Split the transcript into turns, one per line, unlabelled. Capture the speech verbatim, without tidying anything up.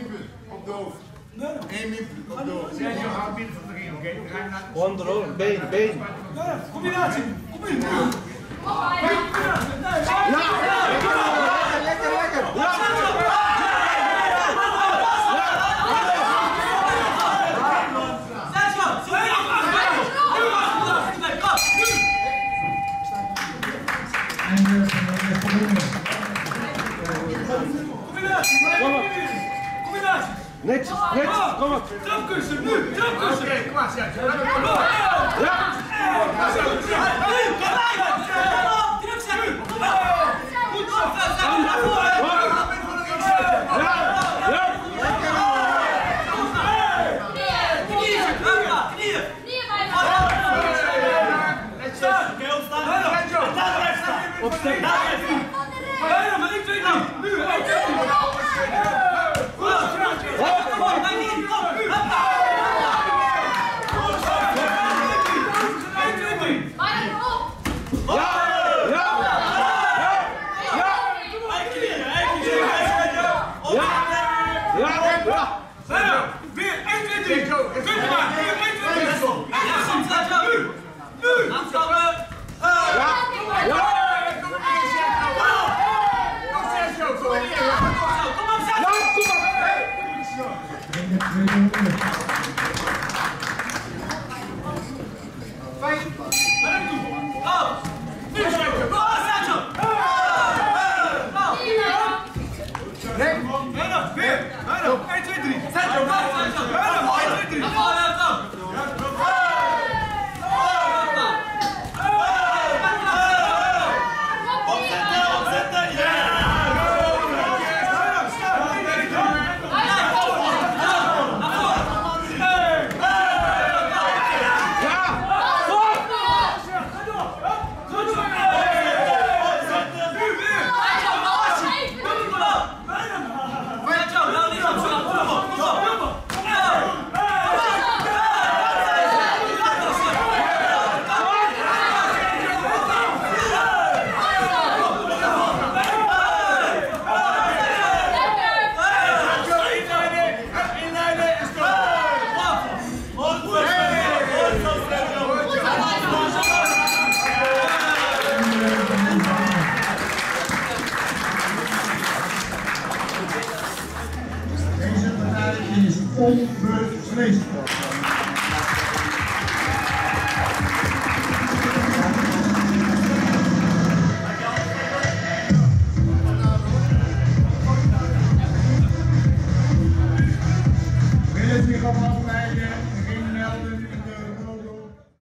minpunt op de hoofd. Eén minpunt op de hoofd.
Sergio, hou midden van de ring, oké? We gaan naar...
Wandelen, been, been.
Combinatie! Combinatie!
Ja! Lekker, lekker! Ja! Netjes, netjes, kom op.
Trapkussen, nu, trapkussen. Oké, kom maar, Sergio. Ja. Druk zetten. Goed zo, Sergio. Naar voren.
Ja, ja.
Knieën, knieën. Opstek. Bijna, maar één, twee, drie. Nu, één, twee, drie.
Deze partij is onbewust.